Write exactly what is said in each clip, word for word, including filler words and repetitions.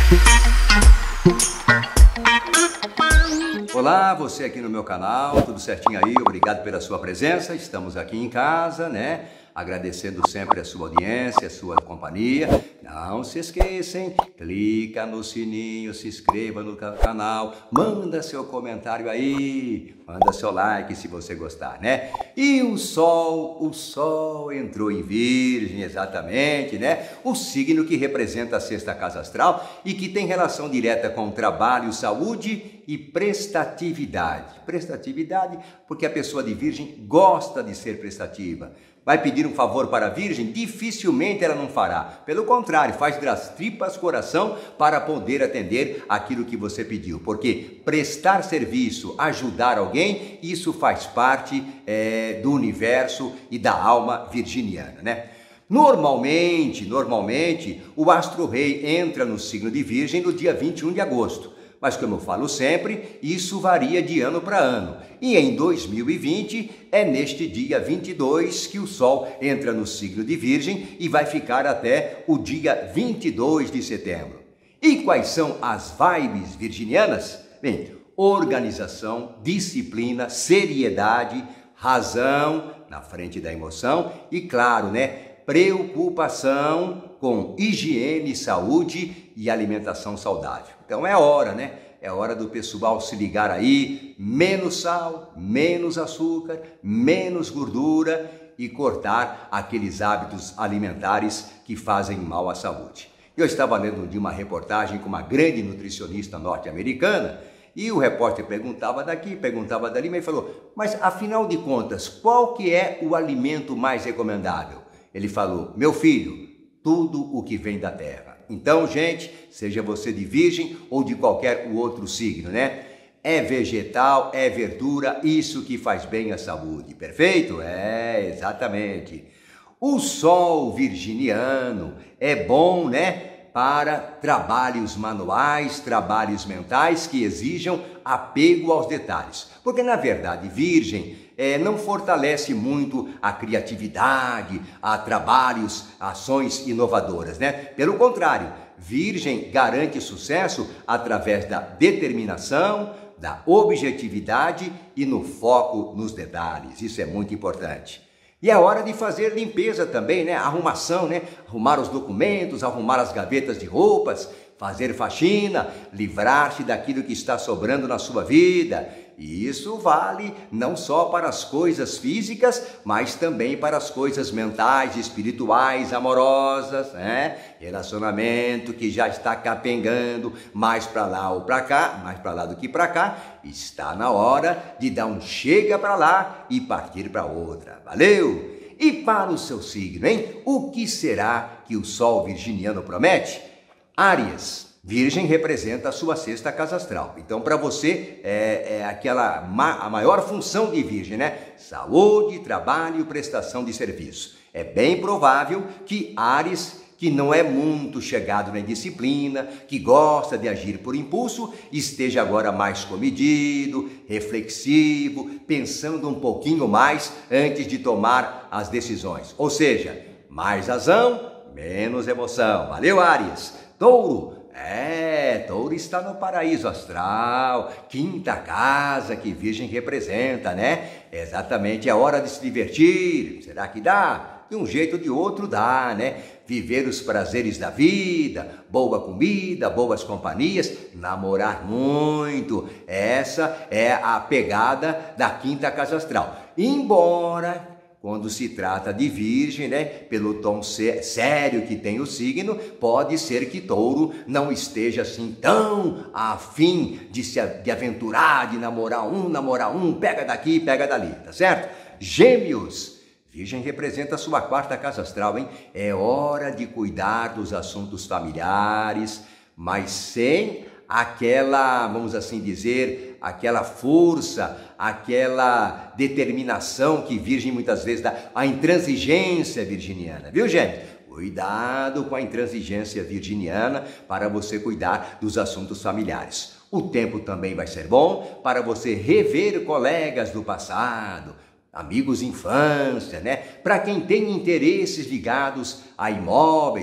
Olá, você aqui no meu canal, tudo certinho aí? Obrigado pela sua presença. Estamos aqui em casa, né? Agradecendo sempre a sua audiência, a sua companhia. Não se esqueçam, clica no sininho, se inscreva no canal, manda seu comentário aí, manda seu like se você gostar, né? E o Sol, o Sol entrou em Virgem, exatamente, né? O signo que representa a sexta casa astral e que tem relação direta com trabalho, saúde e prestatividade. Prestatividade porque a pessoa de Virgem gosta de ser prestativa. Vai pedir um favor para a Virgem? Dificilmente ela não fará. Pelo contrário, faz das tripas coração para poder atender aquilo que você pediu. Porque prestar serviço, ajudar alguém, isso faz parte é, do universo e da alma virginiana, né? Normalmente, normalmente, o astro-rei entra no signo de Virgem no dia vinte e um de agosto. Mas, como eu falo sempre, isso varia de ano para ano. E em dois mil e vinte, é neste dia vinte e dois que o Sol entra no signo de Virgem e vai ficar até o dia vinte e dois de setembro. E quais são as vibes virginianas? Bem, organização, disciplina, seriedade, razão na frente da emoção e, claro, né, preocupação com higiene, saúde e alimentação saudável. Então é hora, né? É hora do pessoal se ligar aí, menos sal, menos açúcar, menos gordura e cortar aqueles hábitos alimentares que fazem mal à saúde. Eu estava lendo de uma reportagem com uma grande nutricionista norte-americana e o repórter perguntava daqui, perguntava dali, mas falou, mas afinal de contas, qual que é o alimento mais recomendável? Ele falou, meu filho, tudo o que vem da terra. Então, gente, seja você de Virgem ou de qualquer outro signo, né? É vegetal, é verdura, isso que faz bem à saúde, perfeito? É, exatamente. O Sol virginiano é bom, né? Para trabalhos manuais, trabalhos mentais que exijam apego aos detalhes. Porque, na verdade, Virgem é, não fortalece muito a criatividade, a trabalhos, ações inovadoras, né? Pelo contrário, Virgem garante sucesso através da determinação, da objetividade e no foco nos detalhes. Isso é muito importante. E é hora de fazer limpeza também, né? Arrumação, né? Arrumar os documentos, arrumar as gavetas de roupas, fazer faxina, livrar-se daquilo que está sobrando na sua vida. E isso vale não só para as coisas físicas, mas também para as coisas mentais, espirituais, amorosas, né? Relacionamento que já está capengando mais para lá ou para cá, mais para lá do que para cá, está na hora de dar um chega para lá e partir para outra. Valeu? E para o seu signo, hein? O que será que o Sol virginiano promete? Áries. Virgem representa a sua sexta casa astral. Então, para você, é, é aquela ma a maior função de Virgem, né? Saúde, trabalho, prestação de serviço. É bem provável que Áries, que não é muito chegado na disciplina, que gosta de agir por impulso, esteja agora mais comedido, reflexivo, pensando um pouquinho mais antes de tomar as decisões. Ou seja, mais razão, menos emoção. Valeu, Áries! Touro. É, Touro está no paraíso astral, quinta casa que Virgem representa, né? Exatamente, é hora de se divertir. Será que dá? De um jeito ou de outro dá, né? Viver os prazeres da vida, boa comida, boas companhias, namorar muito. Essa é a pegada da quinta casa astral. Embora, quando se trata de Virgem, né, pelo tom sério que tem o signo, pode ser que Touro não esteja assim tão afim de se de aventurar, de namorar um, namorar um, pega daqui, pega dali, tá certo? Gêmeos. Virgem representa a sua quarta casa astral, hein? É hora de cuidar dos assuntos familiares, mas sem aquela, vamos assim dizer, aquela força, aquela determinação que Virgem muitas vezes dá, a intransigência virginiana, viu, gente? Cuidado com a intransigência virginiana para você cuidar dos assuntos familiares. O tempo também vai ser bom para você rever colegas do passado, amigos de infância, né? Para quem tem interesses ligados a imóveis,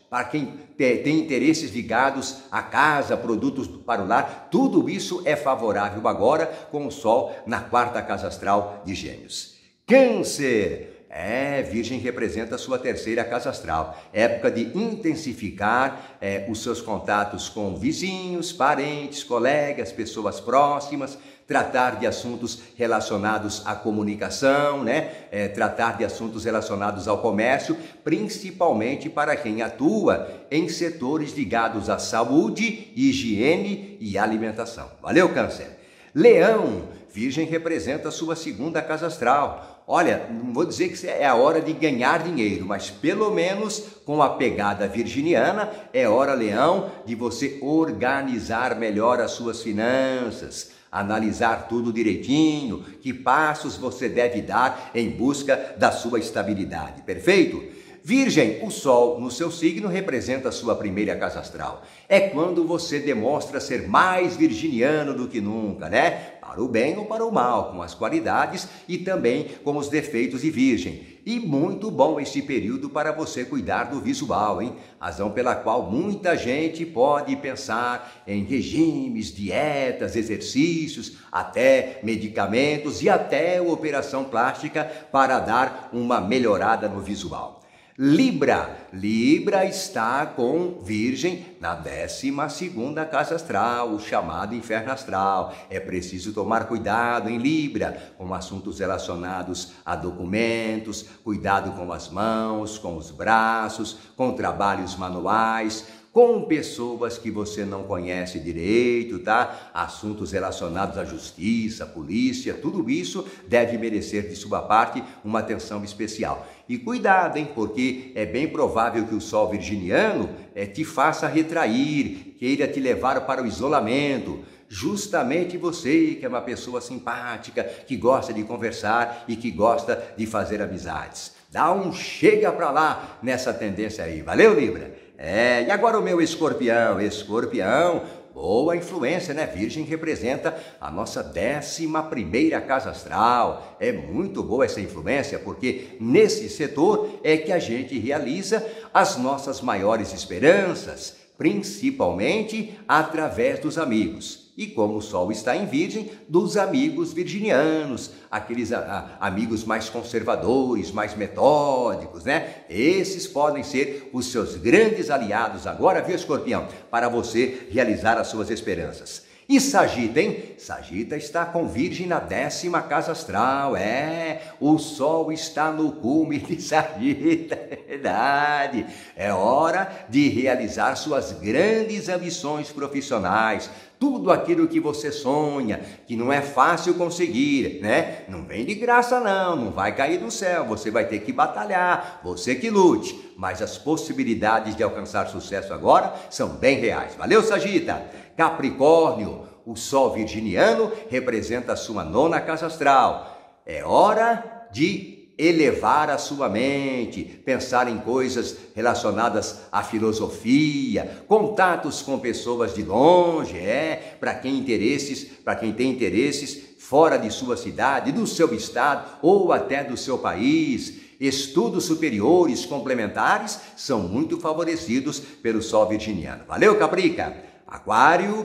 para quem tem interesses ligados à casa, produtos para o lar, tudo isso é favorável agora com o Sol na quarta casa astral de Gêmeos. Câncer. É, Virgem representa a sua terceira casa astral. Época de intensificar é, os seus contatos com vizinhos, parentes, colegas, pessoas próximas, tratar de assuntos relacionados à comunicação, né? É, tratar de assuntos relacionados ao comércio, principalmente para quem atua em setores ligados à saúde, higiene e alimentação. Valeu, Câncer! Leão. Virgem representa a sua segunda casa astral. Olha, não vou dizer que é a hora de ganhar dinheiro, mas pelo menos com a pegada virginiana, é hora, Leão, de você organizar melhor as suas finanças, analisar tudo direitinho, que passos você deve dar em busca da sua estabilidade, perfeito? Virgem, o Sol no seu signo representa a sua primeira casa astral. É quando você demonstra ser mais virginiano do que nunca, né? Para o bem ou para o mal, com as qualidades e também com os defeitos de Virgem. E muito bom este período para você cuidar do visual, hein? Razão pela qual muita gente pode pensar em regimes, dietas, exercícios, até medicamentos e até operação plástica para dar uma melhorada no visual. Libra. Libra está com Virgem na décima segunda casa astral, o chamado inferno astral. É preciso tomar cuidado em Libra, com assuntos relacionados a documentos, cuidado com as mãos, com os braços, com trabalhos manuais, com pessoas que você não conhece direito, tá? Assuntos relacionados à justiça, polícia, tudo isso deve merecer de sua parte uma atenção especial. E cuidado, hein? Porque é bem provável que o Sol virginiano é, te faça retrair, queira te levar para o isolamento. Justamente você, que é uma pessoa simpática, que gosta de conversar e que gosta de fazer amizades. Dá um chega pra lá nessa tendência aí. Valeu, Libra? É, e agora o meu escorpião, escorpião, boa influência, né? Virgem representa a nossa décima primeira casa astral. É muito boa essa influência, porque nesse setor é que a gente realiza as nossas maiores esperanças, principalmente através dos amigos. E como o Sol está em Virgem, dos amigos virginianos, aqueles a, a, amigos mais conservadores, mais metódicos, né? Esses podem ser os seus grandes aliados agora, viu, Escorpião? Para você realizar as suas esperanças. E Sagita, hein? Sagita está com Virgem na décima casa astral, é, o Sol está no cume de Sagita, é verdade. É hora de realizar suas grandes ambições profissionais, tudo aquilo que você sonha, que não é fácil conseguir, né? Não vem de graça não, não vai cair do céu, você vai ter que batalhar, você que lute, mas as possibilidades de alcançar sucesso agora são bem reais. Valeu, Sagita! Capricórnio, o Sol virginiano representa a sua nona casa astral. É hora de elevar a sua mente, pensar em coisas relacionadas à filosofia, contatos com pessoas de longe, é, para quem interesses, para quem tem interesses fora de sua cidade, do seu estado ou até do seu país. Estudos superiores complementares são muito favorecidos pelo Sol virginiano. Valeu, Caprica! Aquário,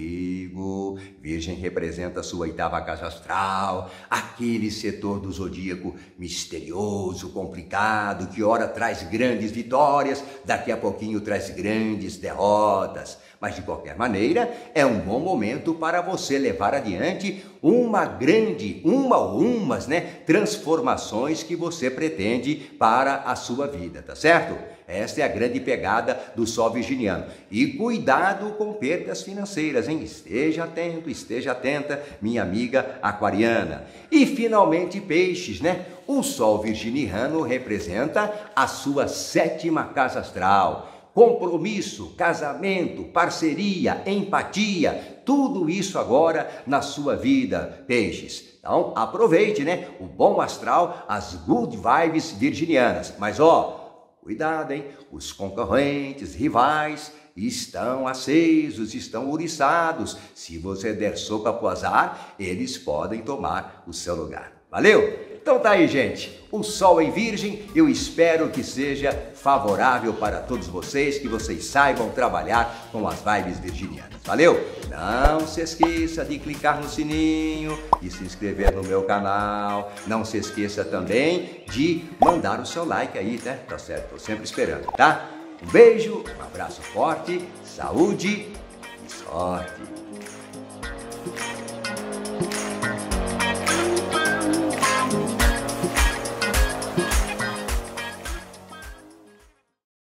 perigo, Virgem representa a sua oitava casa astral, aquele setor do zodíaco misterioso, complicado, que ora traz grandes vitórias, daqui a pouquinho traz grandes derrotas. Mas de qualquer maneira, é um bom momento para você levar adiante uma grande, uma ou umas, né, transformações que você pretende para a sua vida, tá certo? Esta é a grande pegada do Sol virginiano. E cuidado com perdas financeiras, hein? Esteja atento, esteja atenta, minha amiga aquariana. E finalmente Peixes, né? O Sol virginiano representa a sua sétima casa astral. Compromisso, casamento, parceria, empatia, tudo isso agora na sua vida, Peixes. Então aproveite, né? O bom astral, as good vibes virginianas. Mas ó, cuidado, hein? Os concorrentes, rivais, estão acesos, estão ouriçados. Se você der sopa pro azar, eles podem tomar o seu lugar. Valeu? Então tá aí, gente. O Sol em Virgem, eu espero que seja favorável para todos vocês, que vocês saibam trabalhar com as vibes virginianas. Valeu? Não se esqueça de clicar no sininho e se inscrever no meu canal. Não se esqueça também de mandar o seu like aí, né? Tá certo? Tô sempre esperando, tá? Um beijo, um abraço forte, saúde e sorte.